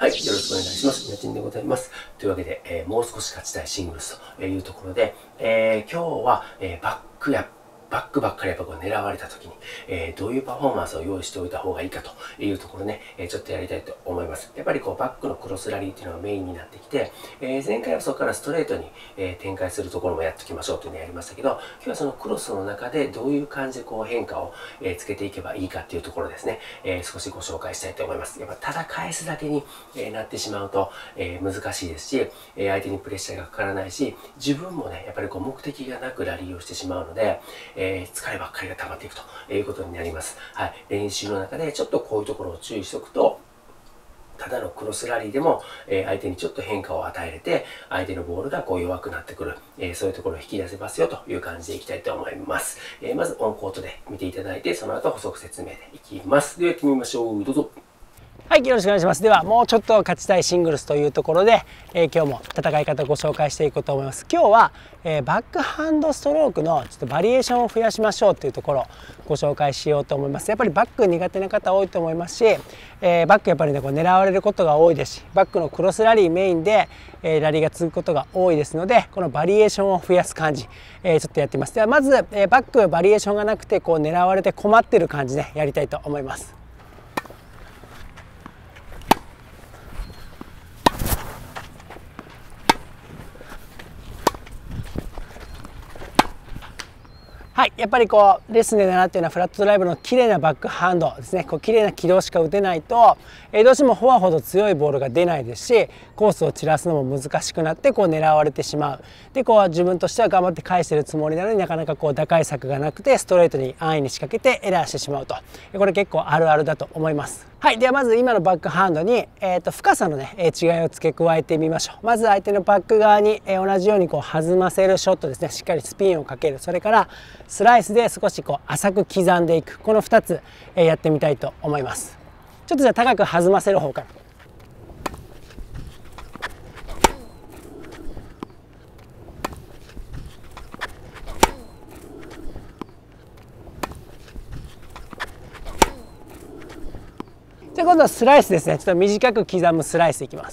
はい、よろしくお願いします。みなちんでございます。というわけで、もう少し勝ちたいシングルスというところで、今日は、バックばっかりやっぱこう狙われた時に、どういうパフォーマンスを用意しておいた方がいいかというところね、ちょっとやりたいと思います。やっぱりこうバックのクロスラリーっていうのがメインになってきて、前回はそこからストレートに、展開するところもやっていきましょうというのをやりましたけど、今日はそのクロスの中でどういう感じでこう変化を、つけていけばいいかっていうところですね、少しご紹介したいと思います。やっぱただ返すだけに、なってしまうと、難しいですし、相手にプレッシャーがかからないし、自分もね、やっぱりこう目的がなくラリーをしてしまうので、疲ればっかりが溜まっていくということになります。はい。練習の中でちょっとこういうところを注意しておくと、ただのクロスラリーでも、相手にちょっと変化を与えれて、相手のボールがこう弱くなってくる、そういうところを引き出せますよという感じでいきたいと思います。まずオンコートで見ていただいて、その後補足説明でいきます。ではやってみましょう。どうぞ。 はい、よろしくお願いします。ではもうちょっと勝ちたいシングルスというところで、今日も戦い方をご紹介していこうと思います。今日は、バックハンドストロークのちょっとバリエーションを増やしましょうというところをご紹介しようと思います。やっぱりバック苦手な方多いと思いますし、バックやっぱりねこう狙われることが多いですし、バックのクロスラリーメインで、ラリーが続くことが多いですので、このバリエーションを増やす感じ、ちょっとやってみます。ではまず、バックバリエーションがなくてこう狙われて困ってる感じでやりたいと思います。はい、やっぱりこうレッスンで習っているようなフラットドライブの綺麗なバックハンドですね、こう綺麗な軌道しか打てないと、どうしてもフォアほど強いボールが出ないですし、コースを散らすのも難しくなってこう狙われてしまう。でこう自分としては頑張って返してるつもりなのになかなかこう打開策がなくてストレートに安易に仕掛けてエラーしてしまうと、これ結構あるあるだと思います。はい、ではまず今のバックハンドに、深さのね、違いを付け加えてみましょう。まず相手のバック側に、同じようにこう弾ませるショットですね、しっかりスピンをかける、それからスライスで少しこう浅く刻んでいく、この2つ、やってみたいと思います。ちょっとじゃあ高く弾ませる方から。じゃあ今度はスライスですね。ちょっと短く刻むスライスいきます。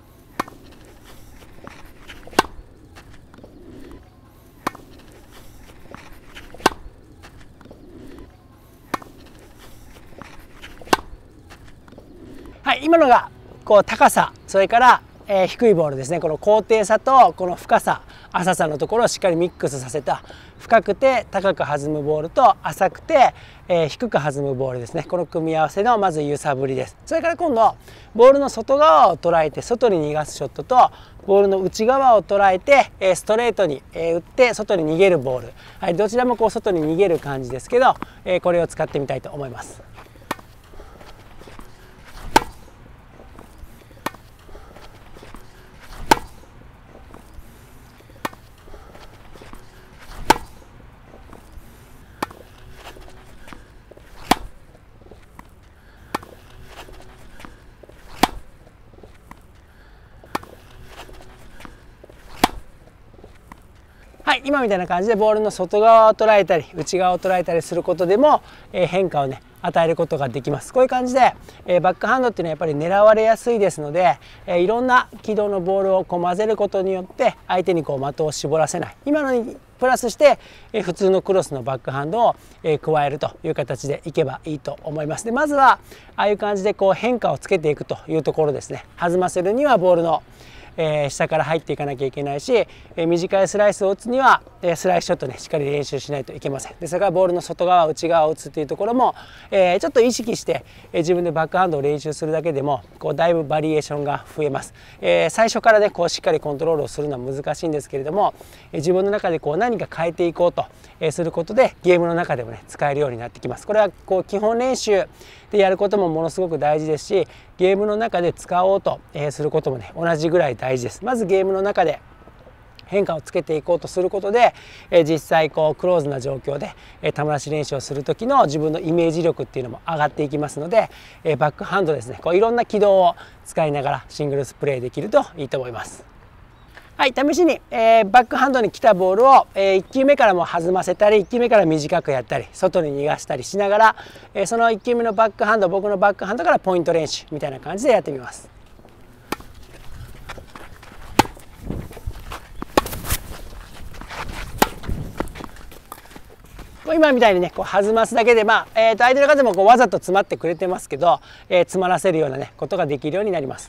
はい、今のがこう高さ、それから、低いボールですね。この高低差とこの深さ、浅さのところをしっかりミックスさせた、深くて高く弾むボールと浅くて、低く弾むボールですね。この組み合わせのまず揺さぶりです。それから今度ボールの外側を捉えて外に逃がすショットと、ボールの内側を捉えてストレートに打って外に逃げるボール、はい、どちらもこう外に逃げる感じですけど、これを使ってみたいと思います。はい、今みたいな感じでボールの外側を捉えたり内側を捉えたりすることでも、変化をね与えることができます。こういう感じで、バックハンドっていうのはやっぱり狙われやすいですので、いろんな軌道のボールをこう混ぜることによって相手にこう的を絞らせない、今のにプラスして、普通のクロスのバックハンドを、加えるという形でいけばいいと思います。でまずはああいう感じでこう変化をつけていくというところですね。弾ませるにはボールの下から入っていかなきゃいけないし、短いスライスを打つにはスライスショットねしっかり練習しないといけません。でそれからボールの外側内側を打つっていうところも、ちょっと意識して、自分でバックハンドを練習するだけでもこうだいぶバリエーションが増えます。最初からねこうしっかりコントロールをするのは難しいんですけれども、自分の中でこう何か変えていこうとすることでゲームの中でもね使えるようになってきます。これはこう基本練習でやることもものすごく大事ですし、ゲームの中で使おうとすることもね同じぐらい大事です。まずゲームの中で変化をつけていこうとすることで、実際こうクローズな状況で球出し練習をする時の自分のイメージ力っていうのも上がっていきますので、バックハンドですねこういろんな軌道を使いながらシングルスプレーできるといいと思います。はい、試しに、バックハンドに来たボールを、1球目からも弾ませたり1球目から短くやったり外に逃がしたりしながら、その1球目のバックハンド、僕のバックハンドからポイント練習みたいな感じでやってみます。 今みたいにねこう弾ますだけで、相手の方もこうわざと詰まってくれてますけど、詰まらせるようなねことができるようになります。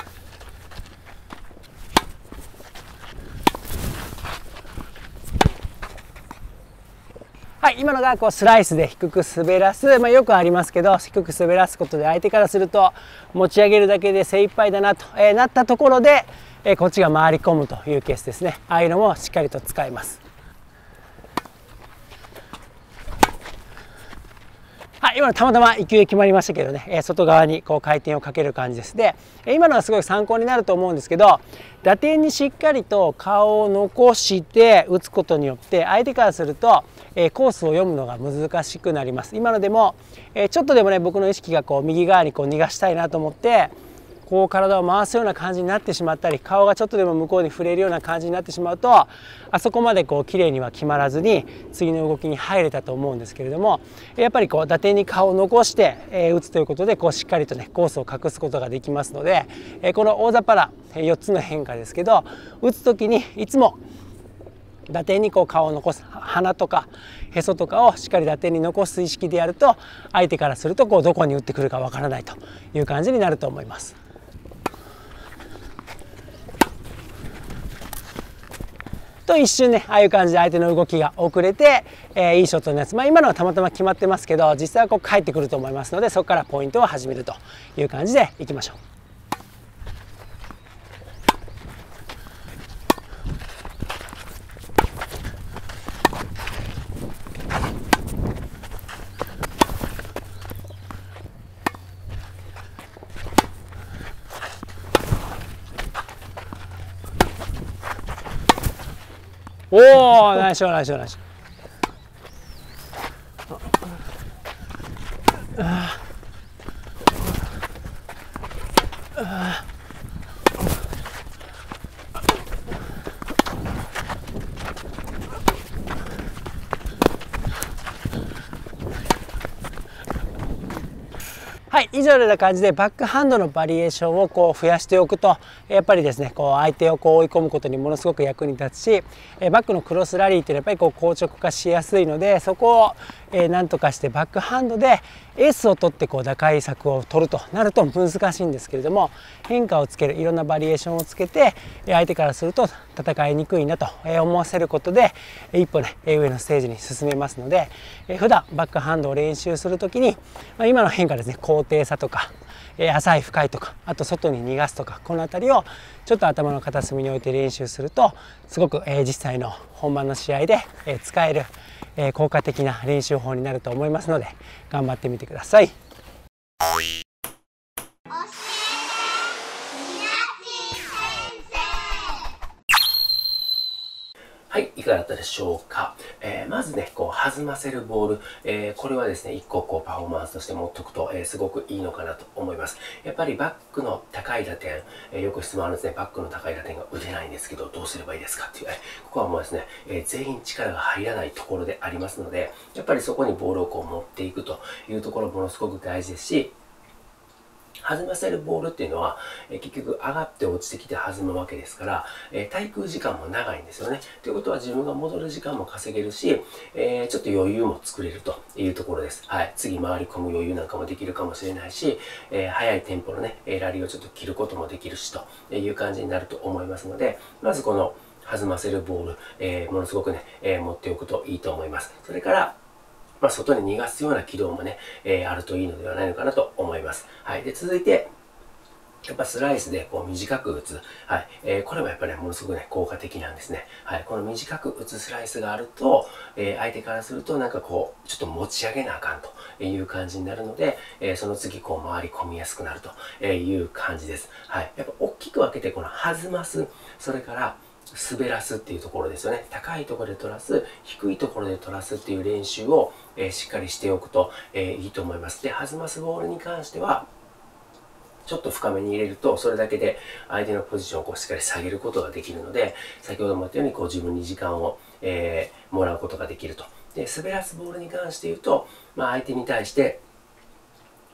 はい、今のがこうスライスで低く滑らす、よくありますけど、低く滑らすことで相手からすると持ち上げるだけで精一杯だなと、なったところで、こっちが回り込むというケースですね。ああいうのもしっかりと使います。はい、今のたまたま勢い決まりましたけどね、外側にこう回転をかける感じです。で、今のはすごい参考になると思うんですけど、打点にしっかりと顔を残して打つことによって相手からするとコースを読むのが難しくなります。今のでもちょっとでもね僕の意識がこう右側にこう逃がしたいなと思ってこう体を回すような感じになってしまったり、顔がちょっとでも向こうに触れるような感じになってしまうと、あそこまでこう綺麗には決まらずに次の動きに入れたと思うんですけれども、やっぱりこう打点に顔を残して打つということでこうしっかりとねコースを隠すことができますので、この大雑把な4つの変化ですけど、打つ時にいつも打点にこう顔を残す、鼻とかへそとかをしっかり打点に残す意識でやると、相手からするとこうどこに打ってくるかわからないという感じになると思います。と一瞬ねああいう感じで相手の動きが遅れて、いいショットのやつ、今のはたまたま決まってますけど、実際はこう返ってくると思いますので、そこからポイントを始めるという感じでいきましょう。おお、ナイスショットナイスショットナイスショット。はい、以上のような感じでバックハンドのバリエーションをこう増やしておくと、やっぱりですねこう相手をこう追い込むことにものすごく役に立つし、バックのクロスラリーっていうのはやっぱりこう硬直化しやすいので、そこをなんとかしてバックハンドでエースを取ってこう打開策を取るとなると難しいんですけれども、変化をつける、いろんなバリエーションをつけて相手からすると戦いにくいなと思わせることで一歩ね上のステージに進めますので、普段バックハンドを練習する時に今の変化ですね、高低差とか浅い深いとか、あと外に逃がすとか、この辺りをちょっと頭の片隅に置いて練習するとすごく実際の本番の試合で使える効果的な練習法になると思いますので、頑張ってみてください。 はい、いかがだったでしょうか。まずね、こう弾ませるボール、これはですね、一個こうパフォーマンスとして持っておくと、すごくいいのかなと思います。やっぱりバックの高い打点、よく質問あるんですね、バックの高い打点が打てないんですけど、どうすればいいですかっていう、ここはもうですね、全員力が入らないところでありますので、やっぱりそこにボールをこう持っていくというところものすごく大事ですし、弾ませるボールっていうのは、結局上がって落ちてきて弾むわけですから、滞空時間も長いんですよね。ということは自分が戻る時間も稼げるし、ちょっと余裕も作れるというところです。はい。次回り込む余裕なんかもできるかもしれないし、速いテンポのね、ラリーをちょっと切ることもできるしという感じになると思いますので、まずこの弾ませるボール、ものすごくね、持っておくといいと思います。それから、外に逃がすような軌道もね、あるといいのではないのかなと思います。はい。で、続いて、やっぱスライスでこう短く打つ。はい。これもやっぱり、ね、ものすごくね、効果的なんですね。はい。この短く打つスライスがあると、相手からするとなんかこう、ちょっと持ち上げなあかんという感じになるので、その次こう回り込みやすくなるという感じです。はい。やっぱ大きく分けてこの弾ます、それから滑らすっていうところですよね。高いところで取らす、低いところで取らすっていう練習を、しっかりしておくと、いいと思います。で、弾ますボールに関しては、ちょっと深めに入れると、それだけで相手のポジションをこうしっかり下げることができるので、先ほども言ったようにこう自分に時間を、もらうことができると。で、滑らすボールに関して言うと、相手に対して、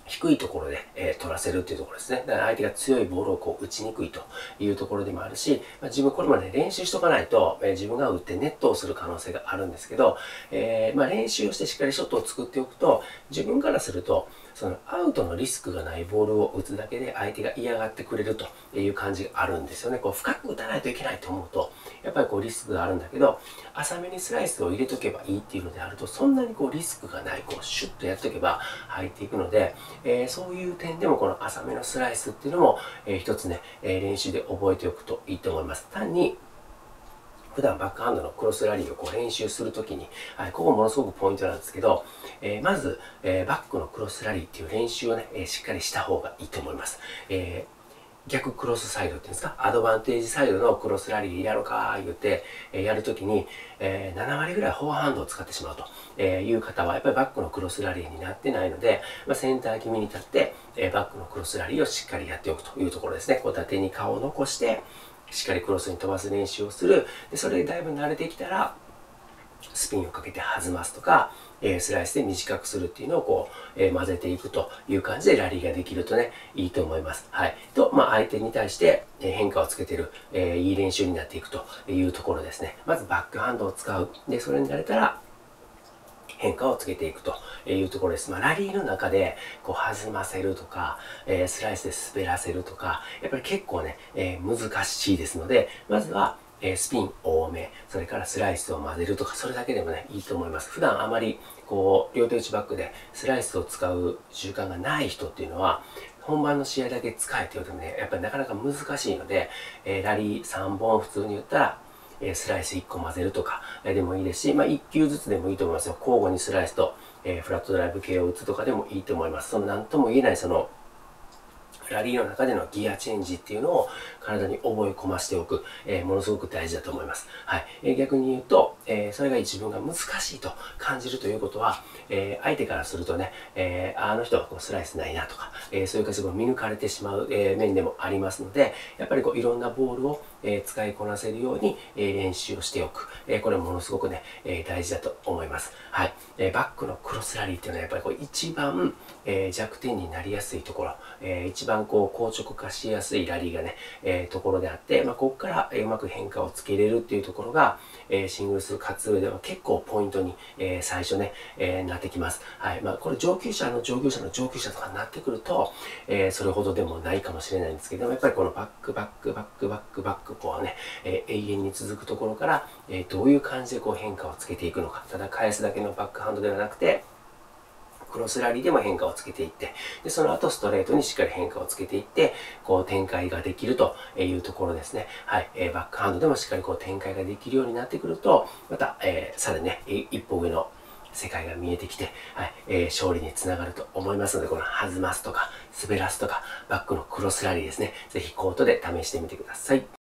低いところで、取らせるっていうところですね。だから相手が強いボールをこう打ちにくいというところでもあるし、自分これまで練習しとかないと、自分が打ってネットをする可能性があるんですけど、練習をしてしっかりショットを作っておくと、自分からすると、そのアウトのリスクがないボールを打つだけで相手が嫌がってくれるという感じがあるんですよね。こう深く打たないといけないと思うと、やっぱりこうリスクがあるんだけど、浅めにスライスを入れとけばいいっていうのであると、そんなにこうリスクがない、こうシュッとやっとけば入っていくので、そういう点でもこの浅めのスライスっていうのも、一つね、練習で覚えておくといいと思います。単に普段バックハンドのクロスラリーをこう練習するときに、ここものすごくポイントなんですけど、まず、バックのクロスラリーっていう練習をね、しっかりした方がいいと思います。逆クロスサイドっていうんですか、アドバンテージサイドのクロスラリーやろうか言って、やるときに、7割ぐらいフォアハンドを使ってしまうという方は、やっぱりバックのクロスラリーになってないので、センター気味に立って、バックのクロスラリーをしっかりやっておくというところですね。こう縦に顔を残して、しっかりクロスに飛ばす練習をする。でそれでだいぶ慣れてきたら、スピンをかけて弾ますとか、スライスで短くするっていうのをこう、混ぜていくという感じでラリーができるとね、いいと思います。はい。と、相手に対して、変化をつけてる、いい練習になっていくというところですね。まずバックハンドを使う。で、それに慣れたら、変化をつけていくというところです。ラリーの中でこう弾ませるとか、スライスで滑らせるとか、やっぱり結構ね、難しいですので、まずはスピン多め、それからスライスを混ぜるとか、それだけでもね、いいと思います。普段あまりこう両手打ちバックでスライスを使う習慣がない人っていうのは、本番の試合だけ使えって言うとね、やっぱりなかなか難しいので、ラリー3本普通に言ったら、スライス1個混ぜるとかでもいいですし、1球ずつでもいいと思いますよ。交互にスライスとフラットドライブ系を打つとかでもいいと思います。その何とも言えないそのラリーの中でのギアチェンジっていうのを体に覚え込ませておく、ものすごく大事だと思います。はい。逆に言うと、それが自分が難しいと感じるということは、相手からするとね、あの人はこうスライスないなとか、そういう形で見抜かれてしまう、面でもありますので、やっぱりこういろんなボールを、使いこなせるように、練習をしておく。これものすごくね、大事だと思います。はい。バックのクロスラリーっていうのはやっぱりこう一番、弱点になりやすいところ、一番こう硬直化しやすいラリーがね、ところであって、ここからうまく変化をつけれるっていうところが、シングルス勝つ上では結構ポイントに、最初ね、なってきます。はい。これ上級者の上級者の上級者とかになってくると、それほどでもないかもしれないんですけども、やっぱりこのバックバックバックバックバックこうね、永遠に続くところから、どういう感じでこう変化をつけていくのか。ただ返すだけのバックハンドではなくて、クロスラリーでも変化をつけていって、で、その後ストレートにしっかり変化をつけていって、こう展開ができるというところですね。はい。バックハンドでもしっかりこう展開ができるようになってくると、また、さらにね、一歩上の世界が見えてきて、はい、勝利につながると思いますので、この弾ますとか、滑らすとか、バックのクロスラリーですね。ぜひコートで試してみてください。